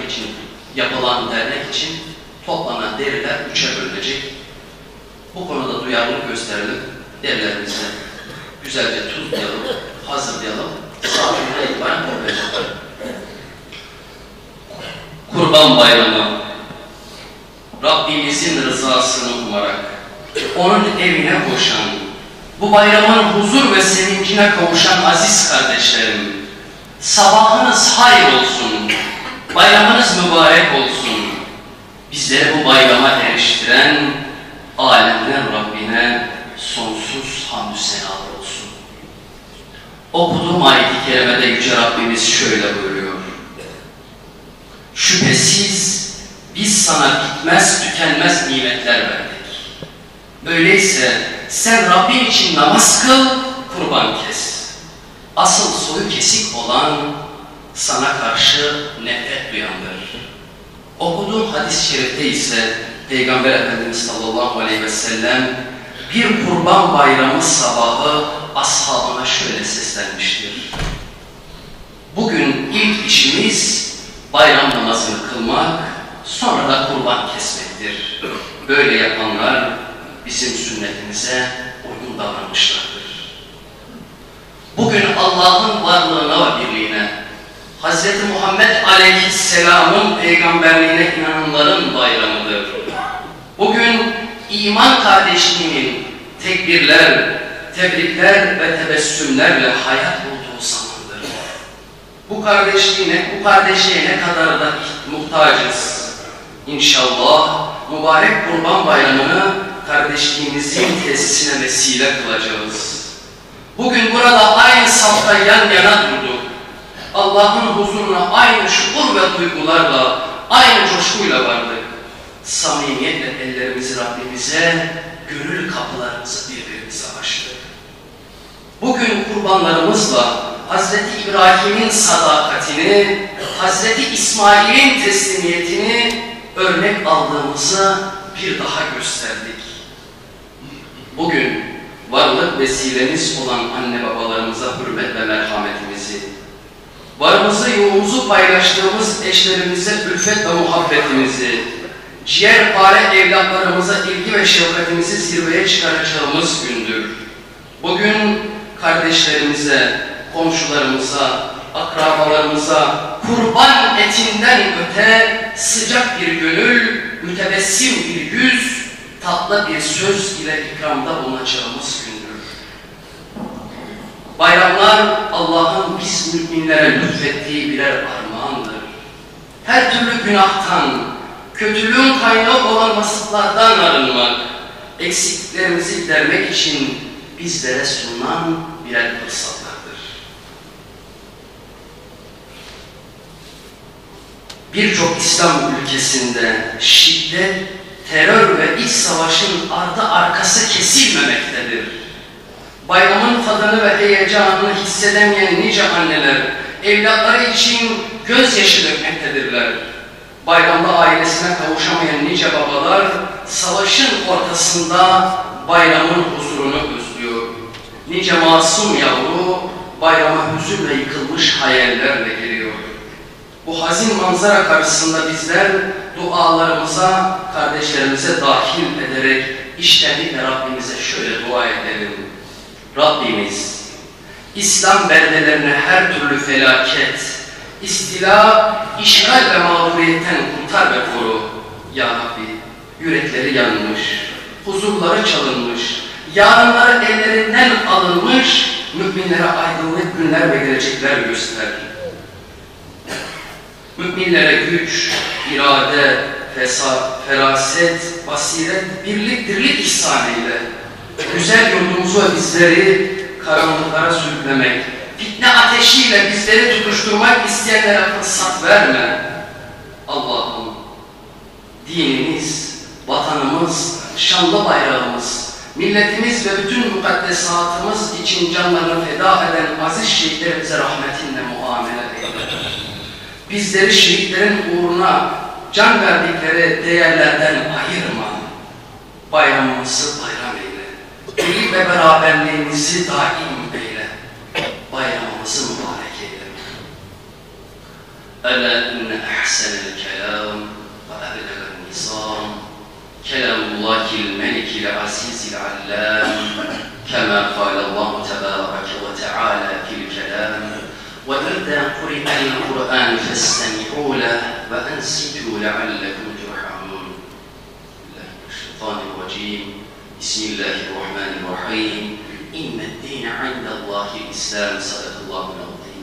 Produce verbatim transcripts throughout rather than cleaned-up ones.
için yapılan dernek için toplanan deriler üçe bölünecek. Bu konuda duyarlılık gösterelim. Derilerimizi güzelce tuzlayalım, hazırlayalım. Saat birine itibaren toplayacaklar. Kurban Bayramı, Rabbimizin rızasını umarak, onun evine koşan, bu bayramın huzur ve sevincine kavuşan aziz kardeşlerim, sabahınız hayır olsun, bayramınız mübarek olsun. Bizleri bu bayrama eriştiren alemler Rabbine sonsuz hamdü senalar olsun. Okuduğum ayet-i kerimede Yüce Rabbimiz şöyle buyuruyor. Şüphesiz biz sana bitmez tükenmez nimetler verdik. Öyleyse sen Rabbin için namaz kıl, kurban kes. Asıl soyu kesik olan sana karşı nefret duyandır. Okuduğum hadis-i şerifte ise Peygamber Efendimiz sallallahu aleyhi ve sellem bir kurban bayramı sabahı ashabına şöyle seslenmiştir. Bugün ilk işimiz bayram namazını kılmak, sonra da kurban kesmektir. Böyle yapanlar bizim sünnetimize uygun davranmışlardır. Bugün Allah'ın varlığına ve birliğine, Hazreti Muhammed Aleyhisselam'ın peygamberliğine inananların bayramıdır. Bugün iman kardeşliğinin tekbirler, tebrikler ve tebessümlerle hayat bulduğu zamandır. Bu kardeşliğine, bu kardeşliğe ne kadar da muhtacız. İnşallah mübarek Kurban Bayramı'nı kardeşliğimizin tesisine vesile kılacağız. Bugün burada aynı safta yan yana durduk. Allah'ın huzuruna aynı şuur ve duygularla, aynı coşkuyla vardık. Samimiyetle ellerimizi Rabbimize, gönül kapılarımızı birbirimize açtık. Bugün kurbanlarımızla Hazreti İbrahim'in sadakatini, Hazreti İsmail'in teslimiyetini örnek aldığımızı bir daha gösterdik. Bugün varlık vesilemiz olan anne babalarımıza hürmet ve merhametimizi, varımızı yoğumuzu paylaştığımız eşlerimize ülfet ve muhabbetimizi, ciğerpare evlatlarımıza ilgi ve şefkatimizi zirveye çıkaracağımız gündür. Bugün kardeşlerimize, komşularımıza, akrabalarımıza kurban etinden öte sıcak bir gönül, mütebessim bir yüz, tatlı bir söz ile ikramda bulunacağımız gündür. Bayramlar Allah'ın biz müminlere lütfettiği birer armağandır. Her türlü günahtan, kötülüğün kaynağı olan vasıflardan arınmak, eksikliklerimizi gidermek için bizlere sunulan birer fırsatlardır. Birçok İslam ülkesinde şiddet, terör ve iç savaşın ardı arkası kesilmemektedir. Bayramın tadını ve heyecanını hissedemeyen nice anneler, evlatları için gözyaşı dökmektedirler. Bayramda ailesine kavuşamayan nice babalar, savaşın ortasında bayramın huzurunu özlüyor. Nice masum yavru, bayrama hüzünle yıkılmış hayallerle geliyor. Bu hazin manzara karşısında bizler dualarımıza, kardeşlerimize dahil ederek içtenlikle Rabbimize şöyle dua edelim. Rabbimiz, İslam beldelerine her türlü felaket, istila, işgal ve mağduriyetten kurtar ve koru. Ya Rabbi, yürekleri yanmış, huzurları çalınmış, yarınları ellerinden alınmış, müminlere aydınlık günler ve gelecekler göster. Müminlere güç, irade, fesat, feraset, basiret, birlik, dirlik ihsan eyle. Güzel yurdumuzu ve bizleri karanlıklara sürüklemek, fitne ateşiyle bizleri tutuşturmak isteyenlere fırsat verme. Allah'ım, dinimiz, vatanımız, şanlı bayrağımız, milletimiz ve bütün mukaddesatımız için canlarını feda eden aziz şehitlerimize rahmetinle muamele eyle. Bizleri şehitlerin uğruna can verdikleri değerlerden ayırma. Bayramımızı bayram eyle. Birlik ve beraberliğimizi daim eyle. Bayramımızı mübarek eyle. ألا إن أحسن الكلام وأبلغ النظام كلام الله الملك العزيز العلام، كما قال الله تبارك وتعالى في الكلام: وإذا قرئ القرآن فاستمعوا له وأنصتوا لعلكم ترحمون. الله الشيطان الرجيم. بسم الله الرحمن الرحيم. إن الدين عند الله الإسلام. صدق الله العظيم.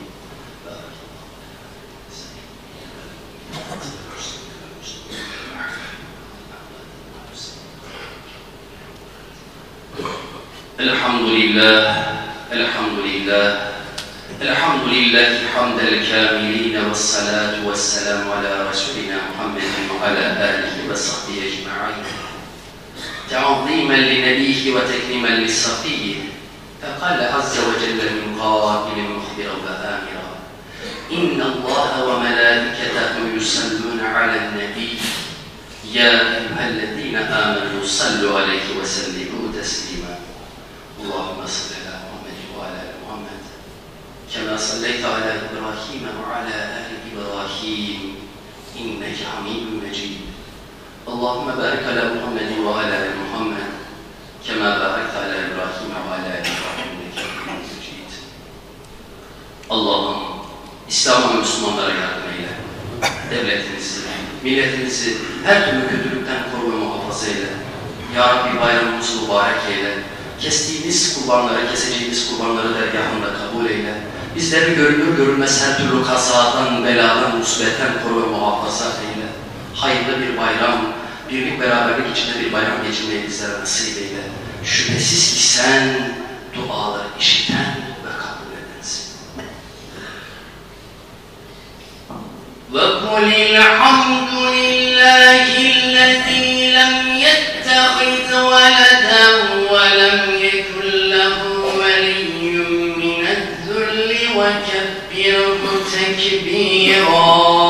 الحمد لله الحمد لله الحمد لله حمد الكاملين، والصلاة والسلام على رسولنا محمد وعلى آله وصحبه أجمعين، تعظيما لنبيه وتكريما للصفيه. فقال عز وجل من قائل مخبرا وآمرا: إن الله وملائكته يصلون على النبي يا أيها الذين آمنوا صلوا عليه وسلموا تسليما. اللهم صل على محمد وعلى آل محمد كما صليت على إبراهيم وعلى آل إبراهيم إنك حميد مجيد. اللهم بارك على محمد وعلى آل محمد كما باركت على إبراهيم وعلى آل إبراهيم إنك حميد مجيد. Allah'ım İslam ve Müslümanlara yardım eyle. Devletimizi, milletimizi her türlü kötülükten koru ve muhafaza eyle. Ya Rabbi bayramımızı mübarek eyle. Kestiğimiz kurbanları, keseceğimiz kurbanları dergahında kabul eyle. Bizleri görünür görünmez her türlü kazadan, beladan, musibetten koru ve muhafaza eyle. Hayırlı bir bayram, birlik beraberlik içinde bir bayram geçirmeyi bizlere nasip eyle. Şüphesiz ki sen duaları işiten ve kabul edensin. وَقُلِ الْحَمْدُ لِلَّهِ الَّذِي لَمْ يَتَّخِذْ وَلَدًا وَلَمْ يَكُنْ لَهُ وَلِيٌّ مِّنَ الذُّلِّ وَكَبِّرْهُ تَكْبِيرًا.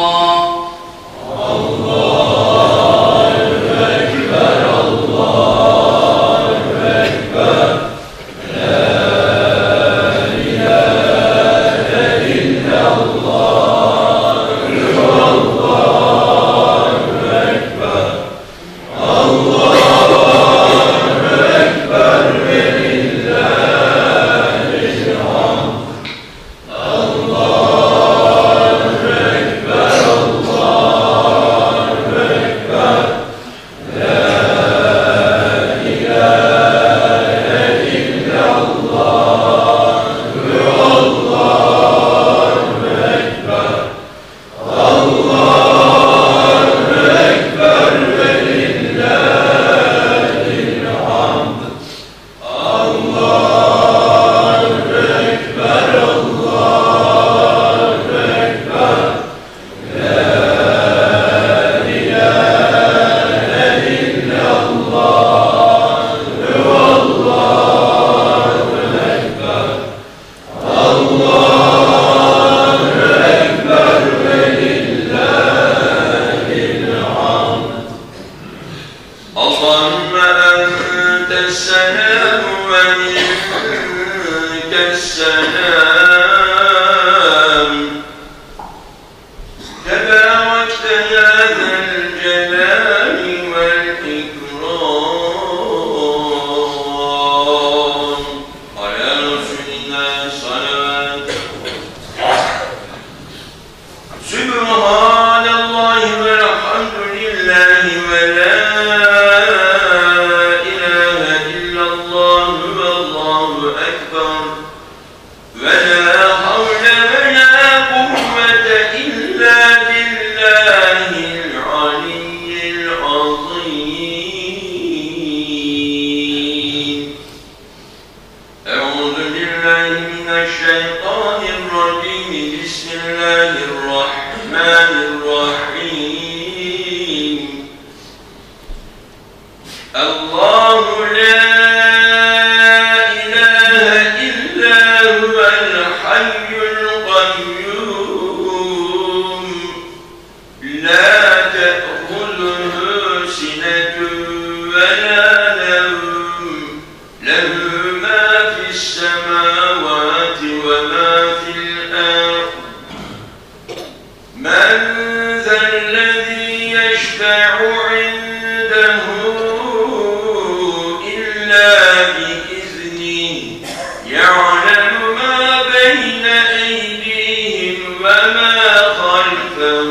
ما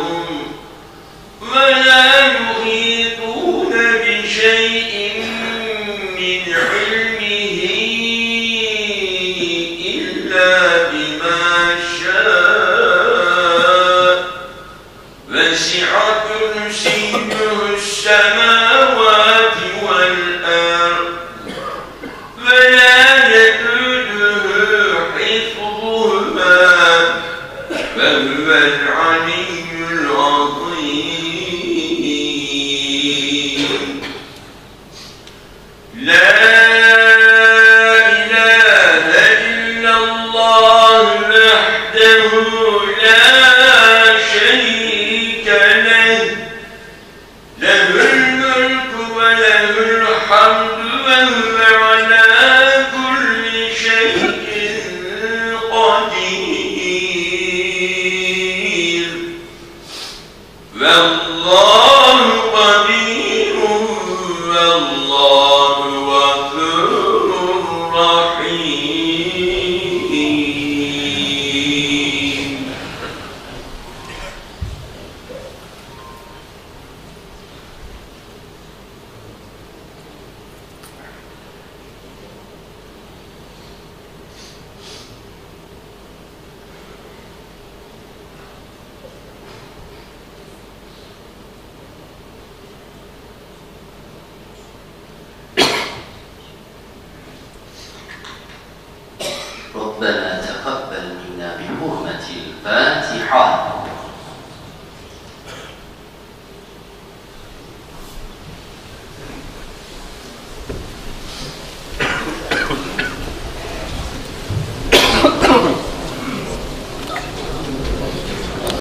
ربنا تقبل منا بحرمة الفاتحة.